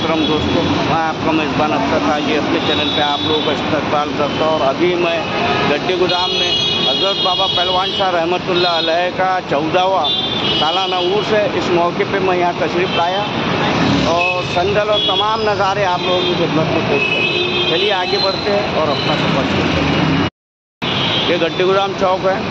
मोहतरम दोस्तों, मैं आपका मेज़बान अख्तर ताजी अपने चैनल पे आप लोगों का इस्तकबाल करता हूँ। और अभी मैं गड्ढे गोदाम में हज़रत बाबा पहलवान शाह रहमतुल्लाह अलैह का 14वां सालाना उर्स है। इस मौके पे मैं यहाँ तशरीफ़ लाया और संदल और तमाम नज़ारे आप लोगों की खिदमत में पेश करें। चलिए आगे बढ़ते हैं और अपना सफर शुरू करते हैं। ये गड्ढे गोदाम चौक है।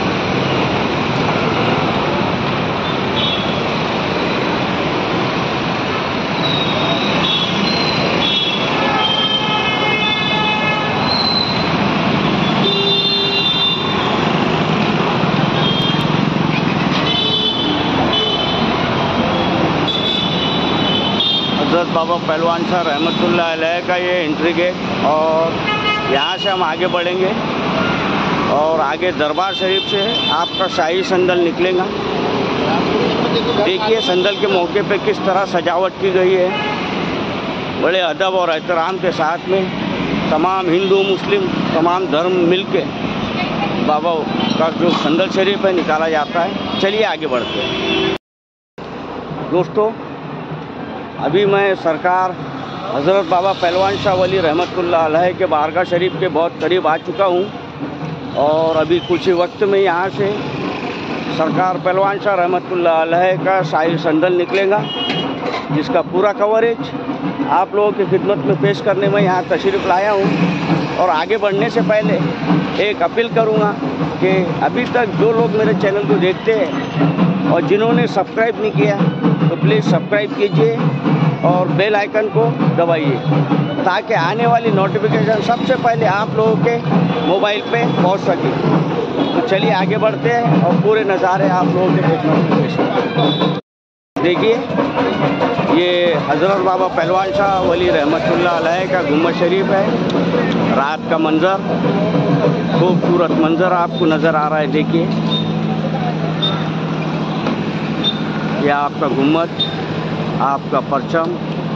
हज़रत बाबा पहलवान शाह रहमतुल्लाह अलैह का ये एंट्री गेट और यहाँ से हम आगे बढ़ेंगे और आगे दरबार शरीफ से आपका शाही संदल निकलेगा। देखिए संदल के मौके पे किस तरह सजावट की गई है। बड़े अदब और एहतराम के साथ में तमाम हिंदू मुस्लिम तमाम धर्म मिलके बाबा का जो संदल शरीफ है निकाला जाता है। चलिए आगे बढ़ते हैं दोस्तों। अभी मैं सरकार हज़रत बाबा पहलवान शाह वली रहमतुल्लाह अलैह के बारगाह शरीफ के बहुत करीब आ चुका हूँ और अभी कुछ ही वक्त में यहाँ से सरकार पहलवान शाह रहमतुल्लाह अलैह का शाही संदल निकलेगा, जिसका पूरा कवरेज आप लोगों की खिदमत में पेश करने में यहाँ तशरीफ़ लाया हूँ। और आगे बढ़ने से पहले एक अपील करूँगा कि अभी तक जो लोग मेरे चैनल को देखते हैं और जिन्होंने सब्सक्राइब नहीं किया तो प्लीज़ सब्सक्राइब कीजिए और बेल आइकन को दबाइए ताकि आने वाली नोटिफिकेशन सबसे पहले आप लोगों के मोबाइल पे पहुंच सके। तो चलिए आगे बढ़ते हैं और पूरे नज़ारे आप लोगों के देखने में पेश करें। देखिए ये हज़रत बाबा पहलवान शाह वली रहमतुल्लाह अलैह का गुम्बद शरीफ है। रात का मंज़र, खूबसूरत मंज़र आपको नज़र आ रहा है। देखिए ये आपका गुम्बद, आपका परचम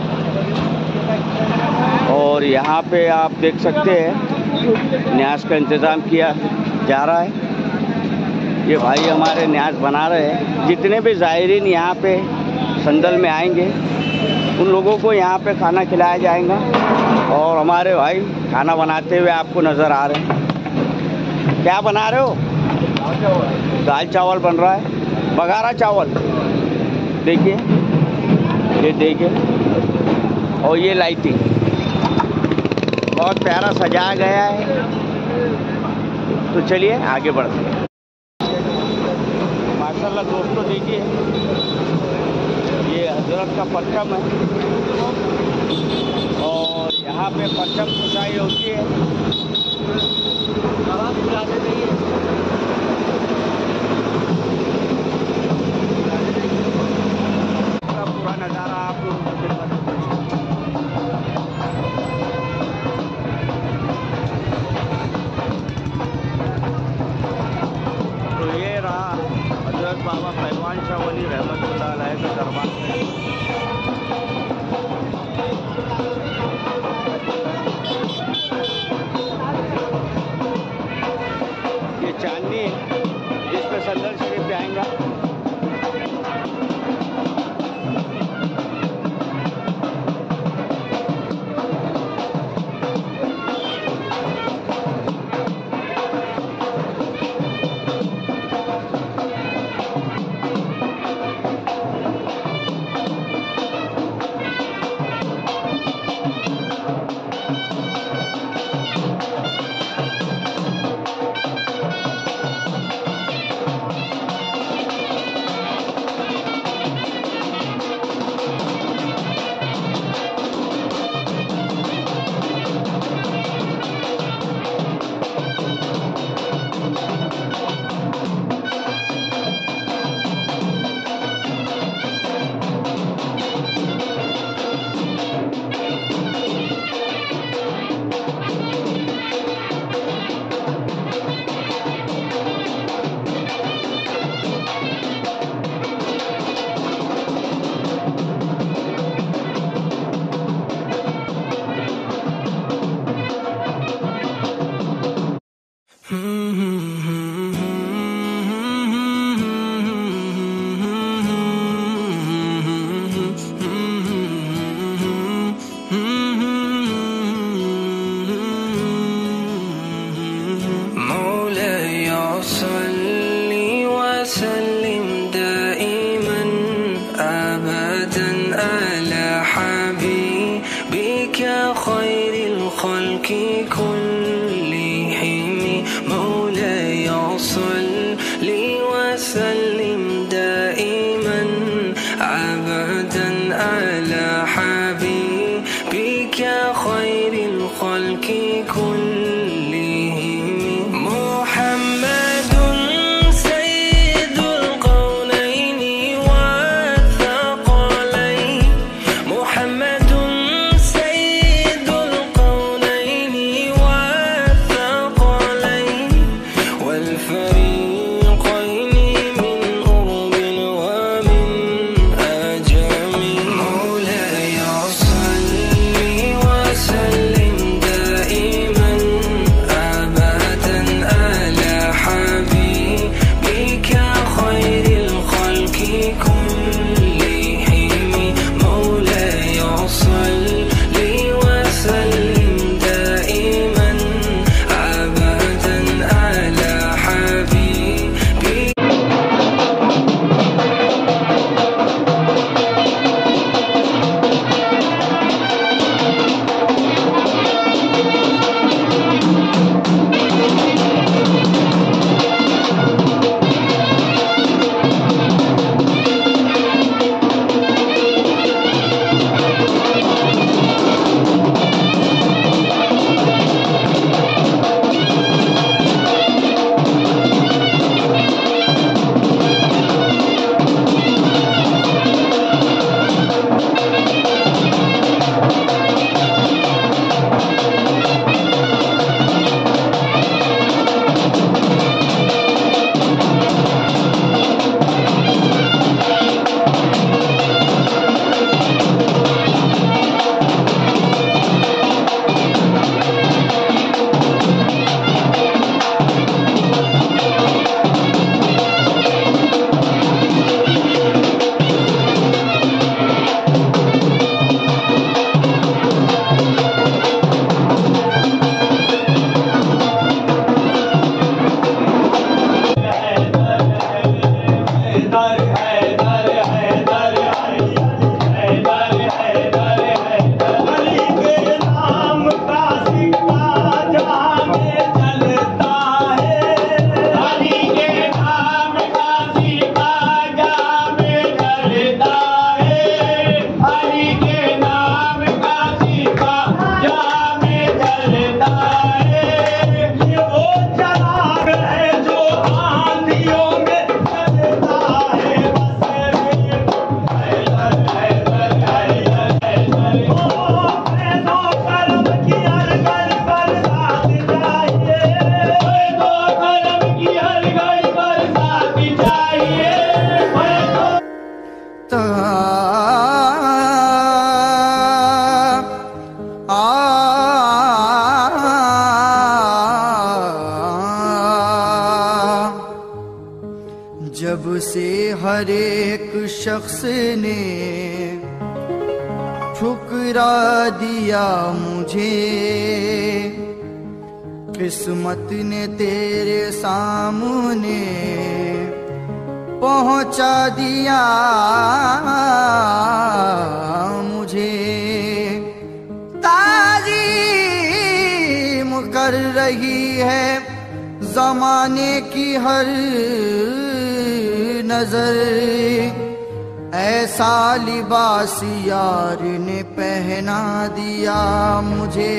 और यहाँ पे आप देख सकते हैं न्यास का इंतज़ाम किया जा रहा है। ये भाई हमारे न्यास बना रहे हैं। जितने भी ज़ायरीन यहाँ पे संदल में आएंगे उन लोगों को यहाँ पे खाना खिलाया जाएगा और हमारे भाई खाना बनाते हुए आपको नज़र आ रहे हैं। क्या बना रहे हो? दाल चावल बन रहा है, बघारा चावल। देखिए ये देखिए और ये लाइटिंग बहुत प्यारा सजाया गया है। तो चलिए आगे बढ़ते हैं। माशाल्लाह दोस्तों देखिए ये हजरत का परचम है और यहाँ पे परचम कुशाई होती है। पूरा नज़ारा आप लोगों को तो ये रहा हज़रत बाबा पहलवान शाह वली रहमतुल्लाह अलैह का दरबार। ये चांदनी जिस पे संदल शरीफ जाएगा। हर एक शख्स ने ठुकरा दिया मुझे, किस्मत ने तेरे सामने पहुंचा दिया मुझे। ताज़ीम कर रही है ज़माने की हर नजर, ऐसा लिबास यार ने पहना दिया मुझे।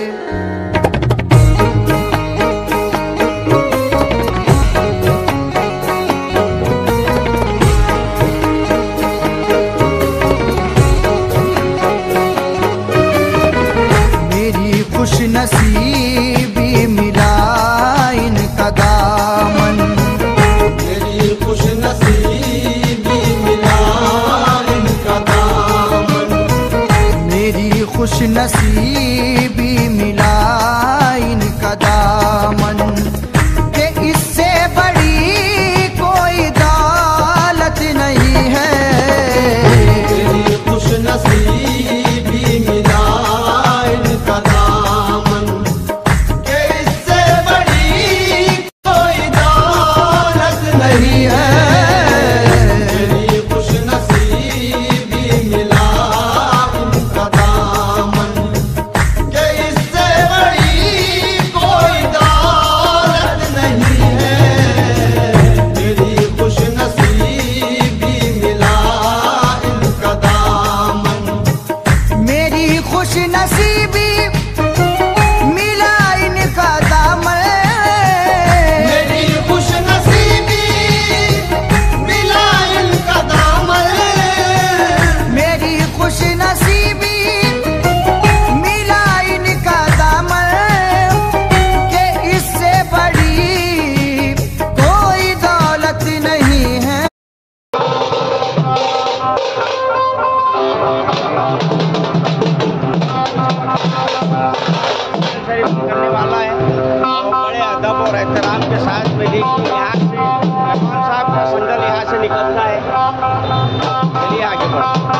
मेरी खुशनसीबी मिला इनका दामन, मेरी खुशनसीबी मिला इनका दामन, मेरी खुशनसीबी मिला इनका दामन, कि इससे बड़ी कोई दौलत नहीं है। मेरी खुशनसीबी मिला इनका दामन, कि इससे बड़ी कोई दौलत नहीं है। मेरी खुशनसीबी मिला इनका दामन, कि इससे बड़ी कोई दौलत नहीं है। मेरी खुशनसीबी मिला इनका दामन, मेरी खुशनसीबी मिला इनका दामन, मेरी खुशनसीबी मिला इनका दामन, मेरी खुशनसीबी मिला इनका दामन, कि इससे बड़ी कोई दौलत नहीं है। शरीफ करने वाला है और बड़े अदब और एहतराम के साथ में देखिए यहाँ से मेहमान साहब का संगल यहाँ से निकलता है। चलिए आगे बढ़ते हैं।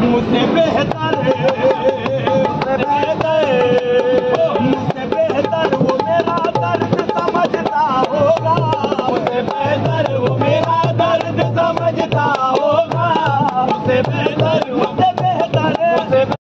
मुझसे बेहतर मुझसे बेहतर वो मेरा दर्द समझता होगा, मुझसे बेहतर वो मेरा दर्द समझता होगा, मुझसे बेहतर मुझसे बेहतर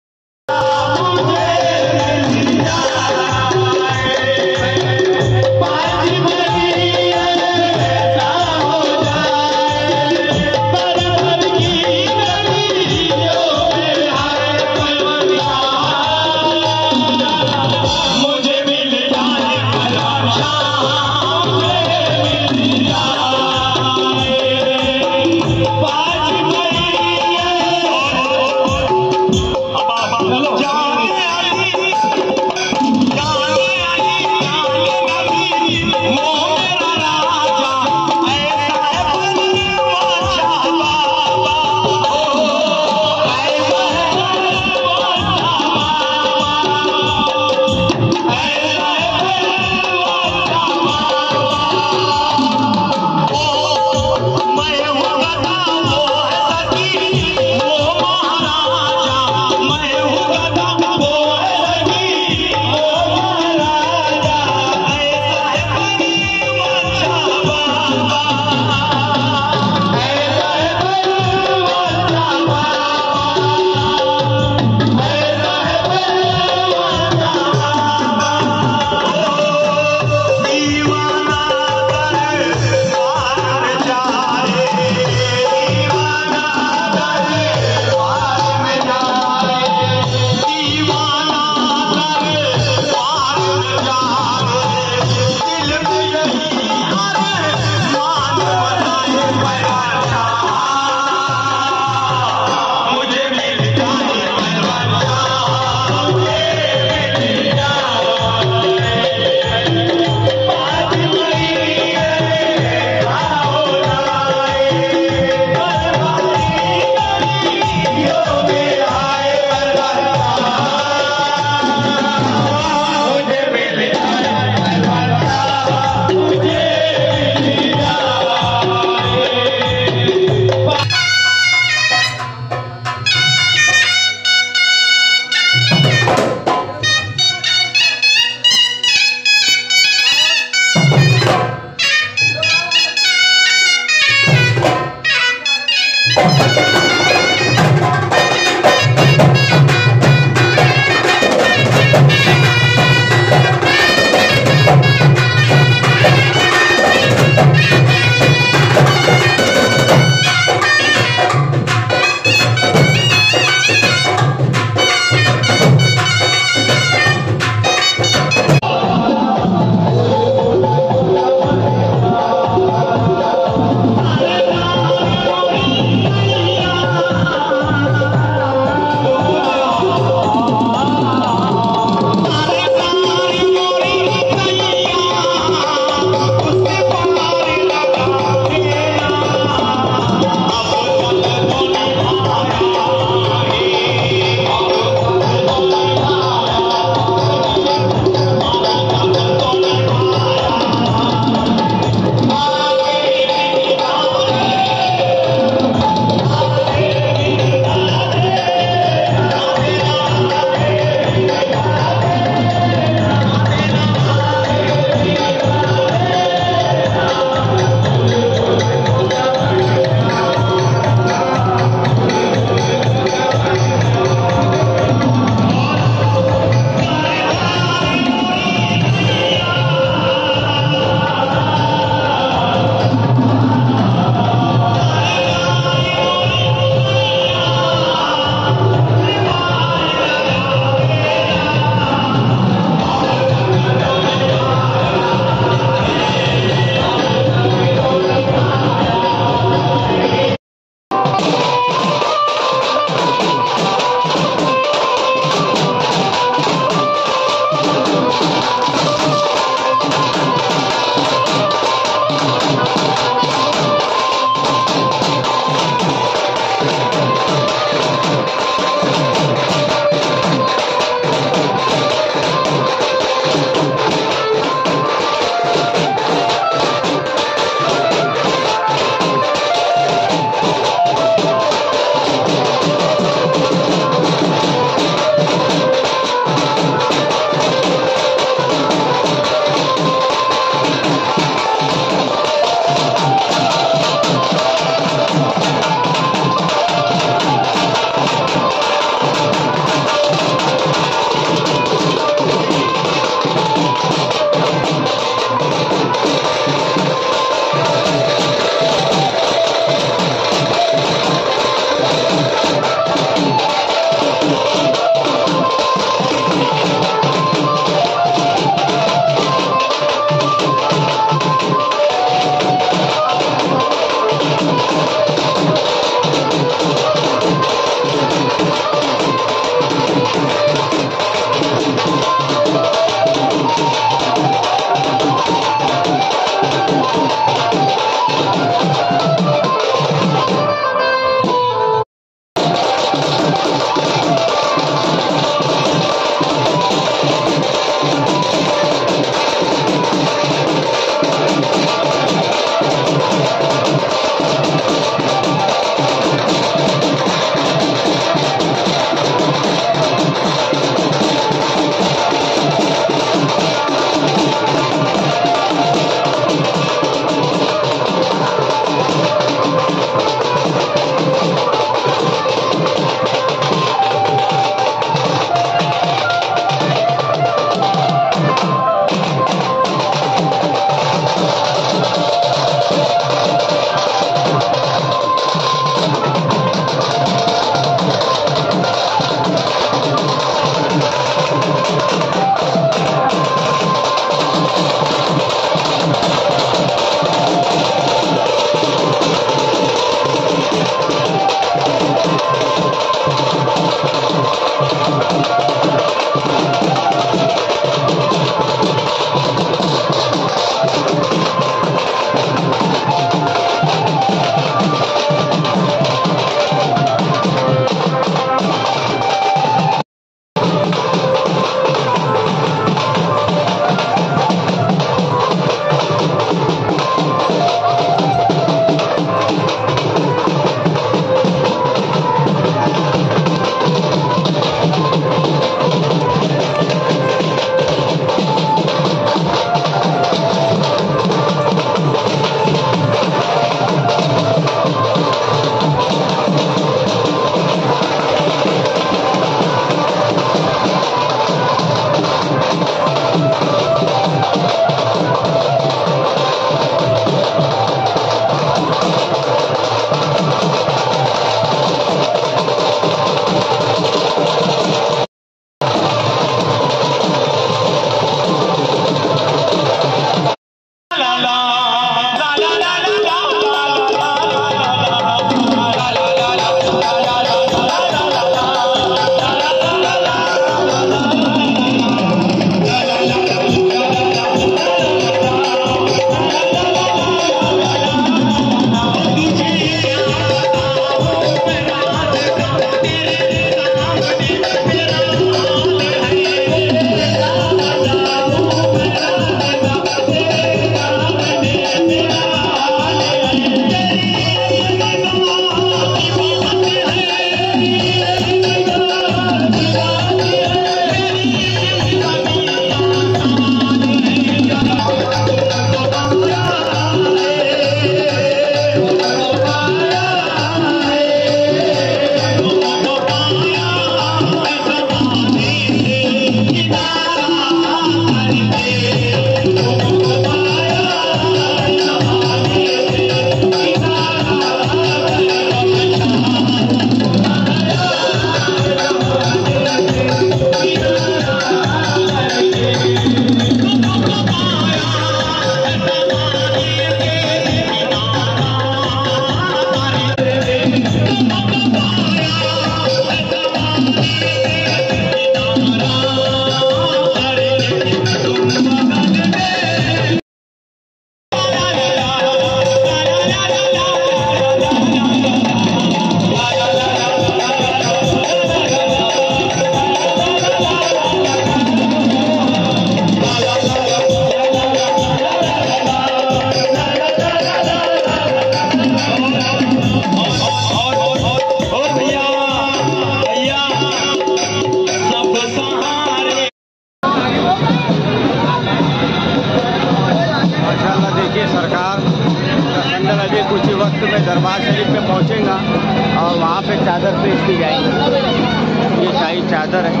दरबार शरीफ में पहुंचेगा और वहाँ पे चादर पेश की जाएगी। ये शाही चादर है।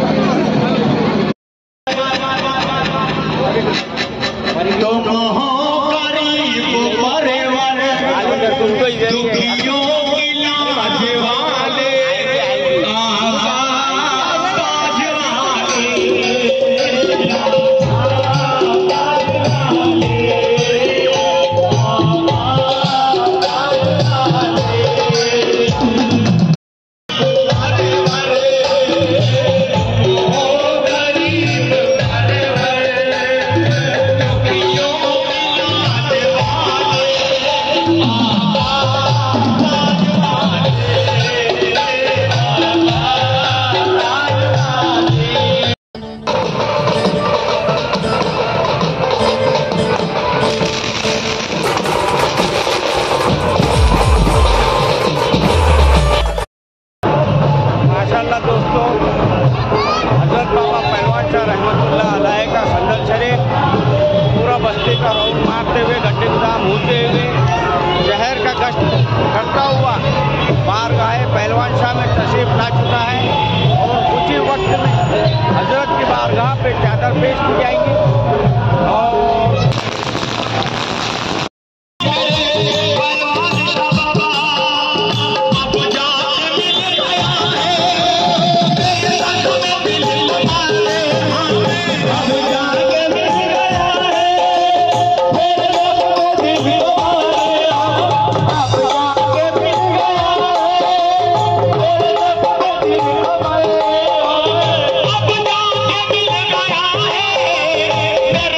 तुमको ही देंगे। दोस्तों, हजरत बाबा पहलवान शाह रहमतुल्लाह अलैह का खंडल शरीफ पूरा बस्ती का राउंड मारते हुए गड्ढे गुदाम होते हुए शहर का गश्त करता हुआ बारगाह पहलवान शाह में तशरीफ ला चुका है और कुछ ही वक्त में हजरत की बारगाह पे चादर पेश की जाएंगी। और मेरे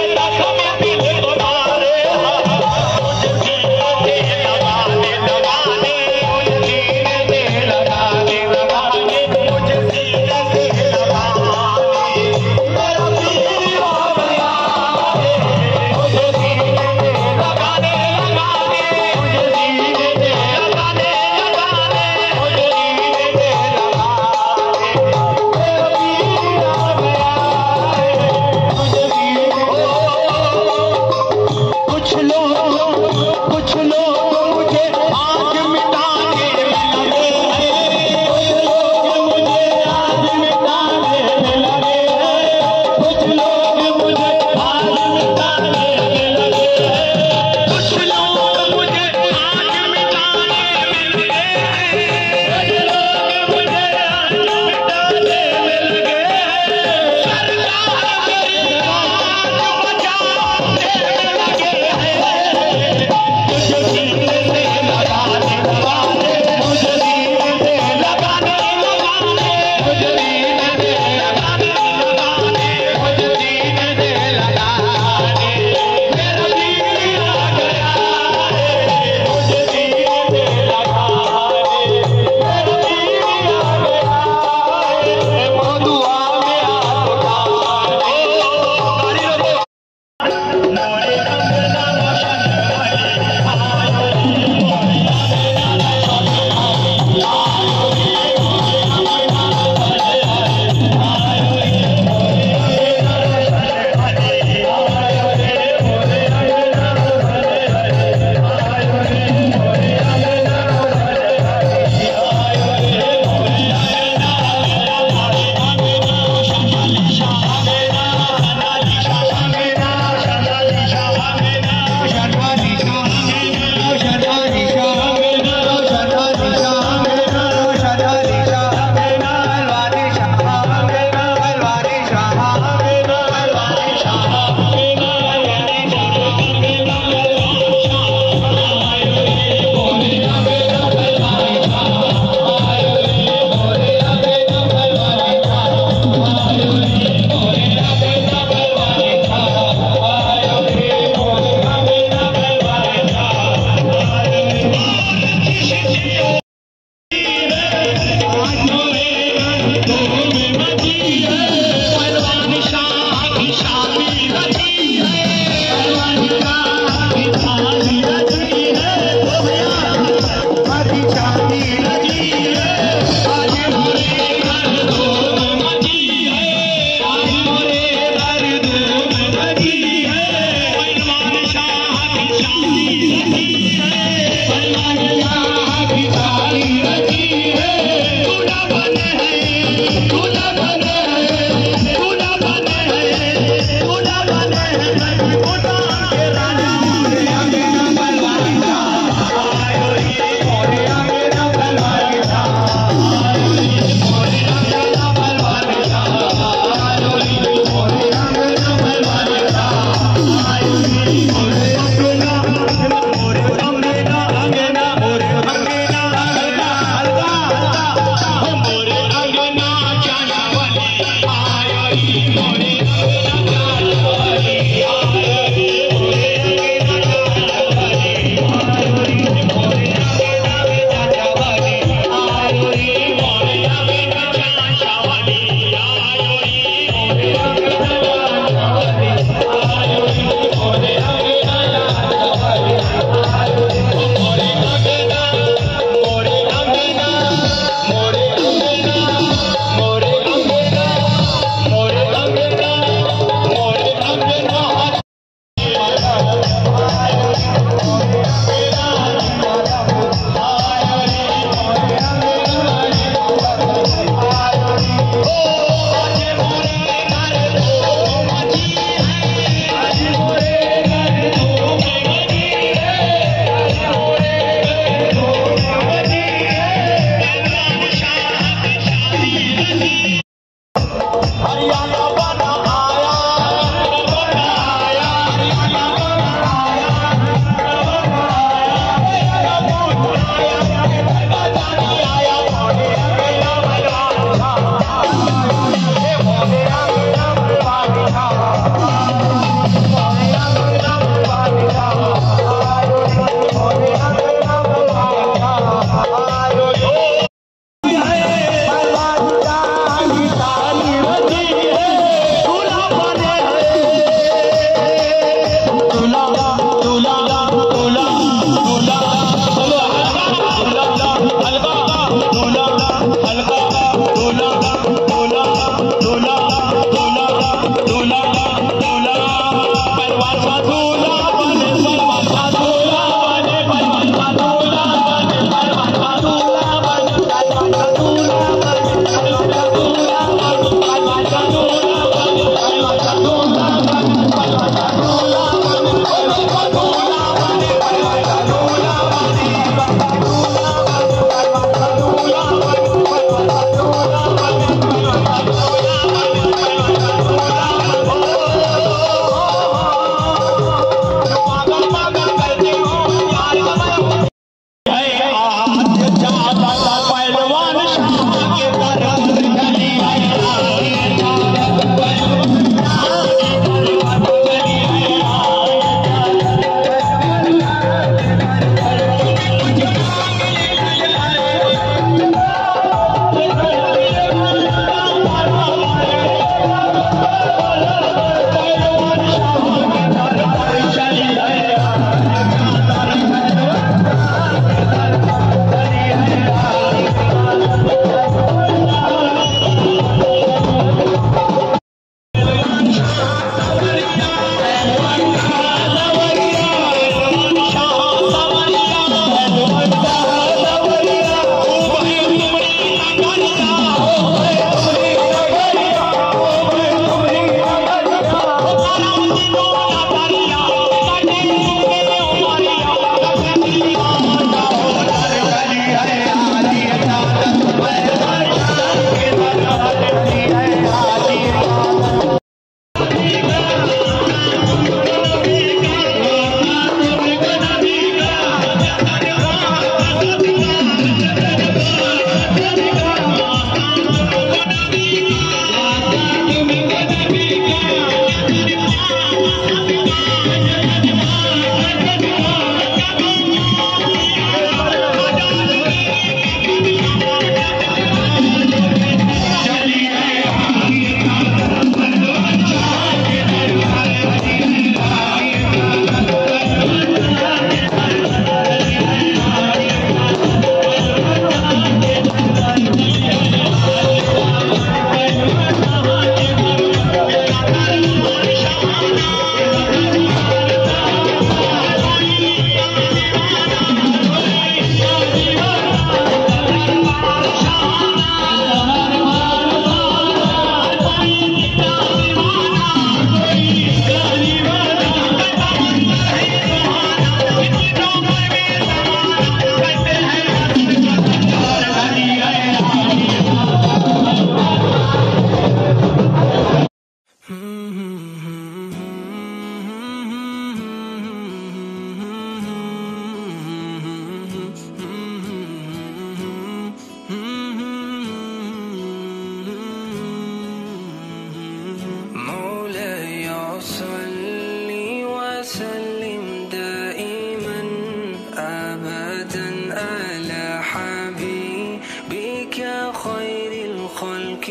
الخلق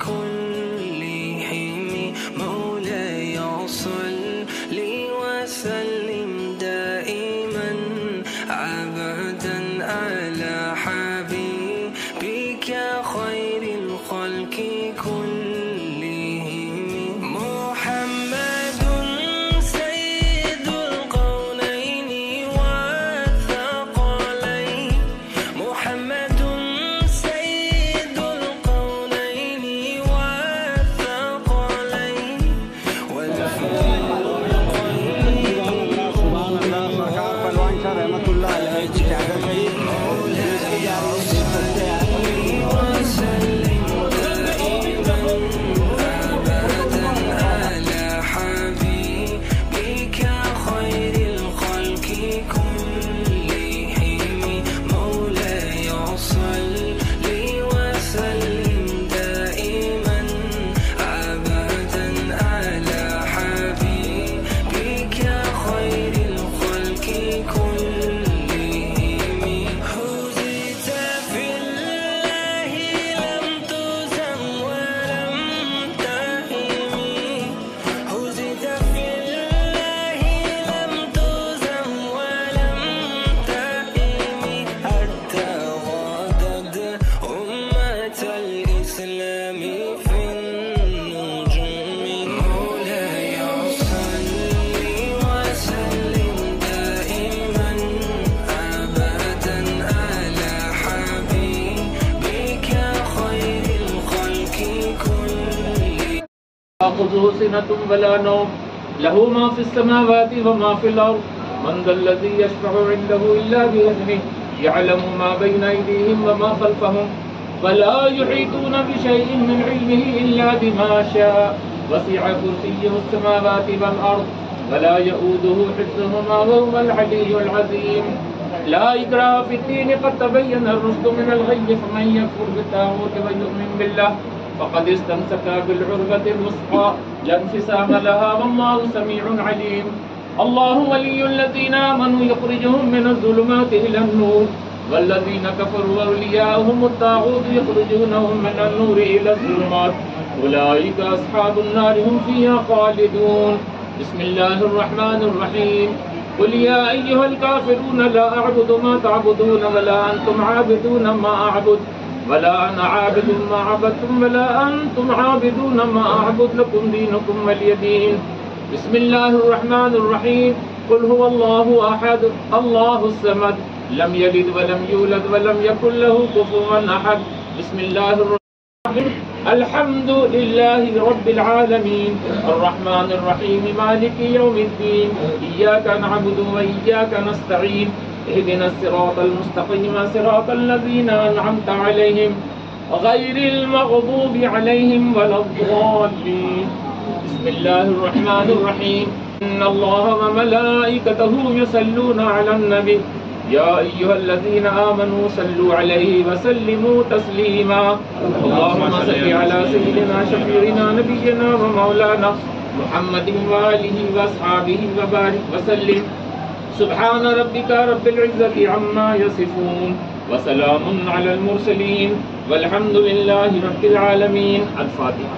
كلهم مولاي صل وسلم دائما أبدا على حبيبك خير الخلق كلهم محمد سيد القولين والثقلين محمد سيد القولين والثقلين تأخذه سنة ولا نوم له ما في السماوات وما في الأرض من ذا الذي يشفع عنده إلا بإذنه يعلم ما بين أيديهم وما خلفهم ولا يحيطون بشيء من علمه إلا بما شاء وسع كرسيه السماوات والأرض ولا يؤوده حفظهما وهو العلي العظيم لا إكراه في الدين قد تبين الرشد من الغي فمن يكفر بالطاغوت ويؤمن بالله فقد استمسك بالعروة الوثقى لا انفصام لها والله سميع عليم الله ولي الذين آمنوا يخرجهم من الظلمات إلى النور والذين كفروا أولياؤهم الطاغوت يخرجونهم من النور إلى الظلمات أولئك أصحاب النار هم فيها خالدون بسم الله الرحمن الرحيم قل يا أيها الكافرون لا أعبد ما تعبدون ولا أنتم عابدون ما أعبد ولا أنا عابد ما عبدتم ولا أنتم عابدون ما أعبد لكم دينكم ولي دين بسم الله الرحمن الرحيم قل هو الله أحد الله الصمد لم يلد ولم يولد ولم يكن له كفوا أحد بسم الله الرحمن الرحيم الحمد لله رب العالمين الرحمن الرحيم مالك يوم الدين إياك نعبد وإياك نستعين اهدنا الصراط المستقيم صراط الذين أنعمت عليهم غير المغضوب عليهم ولا الضالين بسم الله الرحمن الرحيم إن الله وملائكته يصلون على النبي يا أيها الذين آمنوا صلوا عليه وسلموا تسليما اللهم صل على سيدنا شفيعنا نبينا ومولانا محمد وآله وأصحابه وبارك وسلم سبحان ربك رب العزة عما يصفون وسلام على المرسلين والحمد لله رب العالمين الفاتحة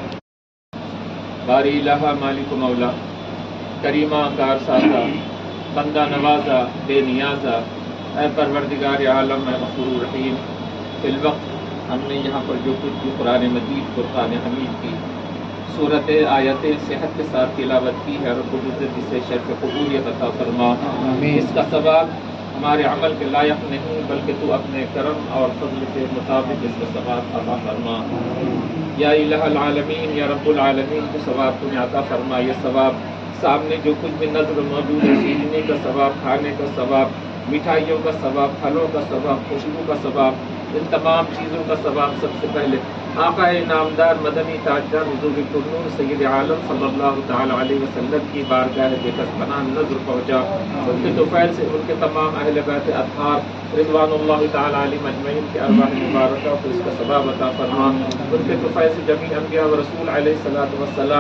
बारी इलाहा मालिक मौला करीमा कार साजा बंदा नवाजा बेनियाजा ऐ परवरदिगार आलम ऐ गफूर रहीम फिल वक्त हमने यहाँ पर जो कुछ भी कुरान मजीद फुरकान हमीद की सूरत आयत सेहत के साथ तिलावत की है रब्बुल इज़्ज़त इसे शर्फ कबूलियत अता फरमा इसका सवाब हमारे अमल के लायक नहीं बल्कि तू अपने करम और फज़ल के मुताबिक इसका सवाब अता फरमा या इलाहुल आलमीन या रब्बुल आलमीन को सवाब तुम्हें अता फरमा। ये सवाब सामने जो कुछ भी नज़र मौजूद है सीखने का सवाब खाने का सवाब मिठाइयों का सवाब फलों का सवाब खुशबू का सवाब इन तमाम चीज़ों का सवाब सबसे पहले आका नामदार मदनी ताजदार हुज़ूर कुर्नूर सय्यद आलम सल्लल्लाहु तआला अलैहि वसल्लम की बारगाह बेकसपना नज़र पहुँचा। उनके तोफ़ैल से उनके तमाम अहले बैत अत्हार रिज़वानुल्लाहि तआला अलैहिम अजमईन के अरवाह मुबारका को इसका सवाब अता फरमा। उनके तोफ़ैल से जमी अंबिया व रसूल अलैहिस्सलातु वस्सलाम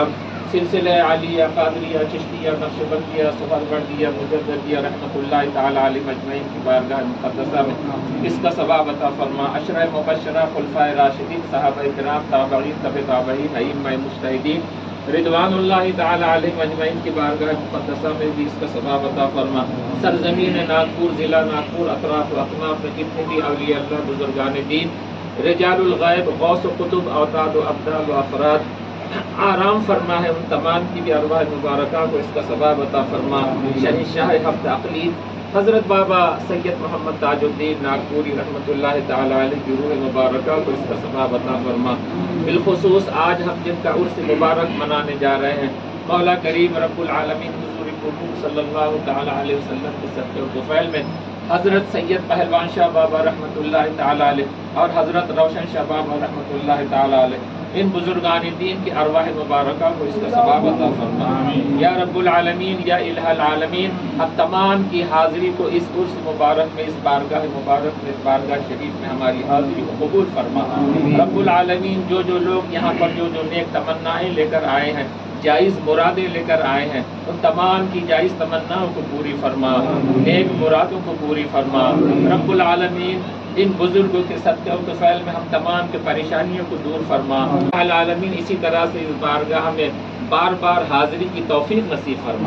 सिलसिला आलिया, कादरिया, चिश्तिया, नक्शबंदिया, सुहरवर्दिया, मुजद्दिदिया रहमतुल्लाह ताला अलैहि अजमईन की बारगाह मुक़द्दसा में इसका सवाब अता फरमा। अशरा मुबश्शरा खुलफाए राशिदीन, सहाबाए किराम, ताबईन, तबे ताबईन, अइम्माए मुज्तहिदीन रिदवानुल्लाह ताला अलैहिम अजमईन की बारगाह मुक़द्दसा में भी इसका सवाब अता फरमा। सरज़मीन नागपुर, ज़िला नागपुर, अतराफ व अकनाफ में जितने भी औलिया अल्लाह, बुजुर्गान दीन, रिजालुल गैब, गौस व कुतुब, औताद व अब्दाल व अफराद आराम फरमा है, उन तमाम की भी अरवाह मुबारका को इसका सवाब अता फरमा। शहंशाह हफ्त अक़लीद हज़रत बाबा सैयद मोहम्मद ताजुद्दीन नागपुरी रहमतुल्लाह ताला अलैह की रूह मुबारका को इसका सवाब अता फरमा। बिलखुसूस आज हम जिनका उर्स मुबारक मनाने जा रहे हैं, मौला करीम रब्बुल आलमीन हुज़ूर कुतुब सल्लल्लाहु ताला अलैहि वसल्लम के सदक़े तुफ़ैल में हज़रत सैयद पहलवान शाह बाबा रहमतुल्लाह ताला अलैह और हज़रत रोशन शाह बाबा रहमतुल्लाह ताला अलैह, इन बुजुर्गान दीन की अरवाह मुबारका को इसका सवाब अता फरमा। या रब्बुल आलमीन, या इलाहुल आलमीन, अब तमाम की हाज़िरी को इस उर्स मुबारक में, इस बारगाह मुबारक में, इस बारगाह शरीफ में हमारी हाज़िरी को कबूल फरमा। रब्बुल आलमीन, जो जो लोग यहाँ पर जो जो नेक तमन्नाएँ लेकर आए हैं, जायज़ मुरादें लेकर आए हैं, उन तमाम की जायज़ तमन्नाओं को पूरी फरमा, नेक मुरादों को पूरी फरमा। रब्बुल आलमीन, इन बुजुर्गों के सदक़े व तुफ़ैल में हम तमाम के परेशानियों को दूर फरमा। आलमीन इसी तरह से इस बारगाह में बार बार हाज़िरी की तौफ़ीक़ नसीब फरमा।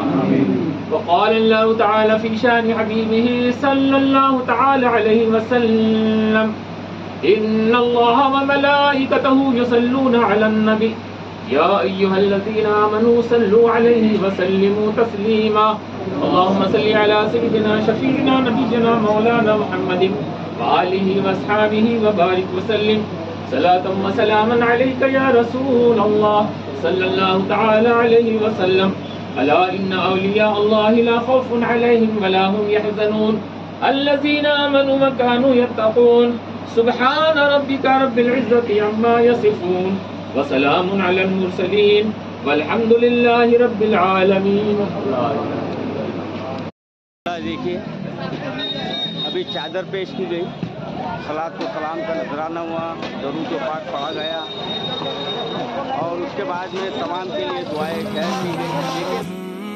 वक़ाल अल्लाहु तआला फ़ी शान हबीबिही सल्लल्लाहु तआला अलैहि वसल्लम, इन्नल्लाहा व मलाइकतहु युसल्लूना अलन नबी या अय्युहल्लज़ीना आमनू सल्लू अलैहि व सल्लिमू तस्लीमा। अल्लाहुम्मा सल्लि अला सय्यिदिना शफ़ीइना नबिय्यिना मौलाना मुहम्मदिन व आलिहि व अस्हाबिहि व बारिक व सल्लिम सलातम व सलामन अलैका या रसूल अल्लाह सल्लल्लाहु तआला अलैहि व सल्लम। अला इन्ना औलिया अल्लाहि ला खौफुन अलैहिम व ला हुम यहज़नून अल्लज़ीना आमनू व कानू यत्तक़ून। सुब्हान रब्बिका रब्बिल इज़्ज़ति अम्मा यसिफून व सलामुन अलल मुरसलीन वल्हम्दुलिल्लाहि रब्बिल आलमीन। देखिए, अभी चादर पेश की गई, सलात व सलाम का नजराना हुआ, दरूद व पाक पढ़ा गया और उसके बाद में तमाम के लिए दुआएं खैर की गई।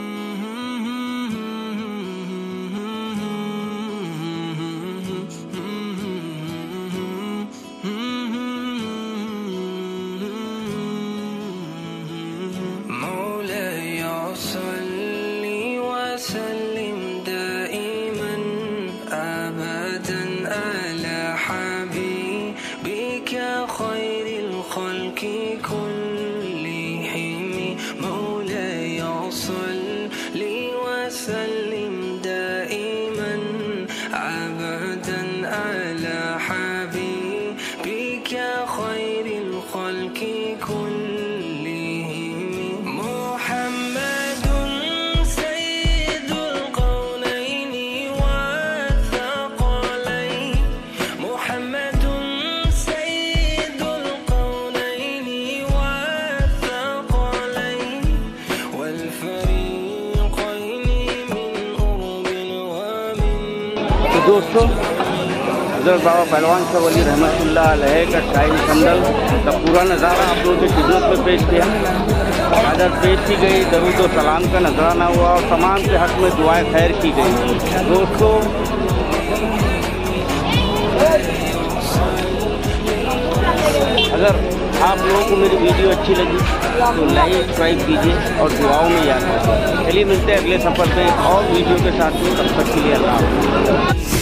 दोस्तों, हज़रत बाबा पहलवान शाह वली रहमतुल्लाह अलैह का शाही संदल का पूरा नज़ारा आप लोगों की खिदमत में पेश किया। आदत पेश की गई, दरूद व सलाम का नजराना हुआ और तमाम के हक़ में दुआएं खैर की गई। दोस्तों, अगर आप लोगों को मेरी वीडियो अच्छी लगी तो लाइक सब्सक्राइब कीजिए और दुआओं में याद रखें। चलिए मिलते हैं अगले सफ़र में और वीडियो के साथ में, तब तक के लिए अल्लाह हाफ़िज़।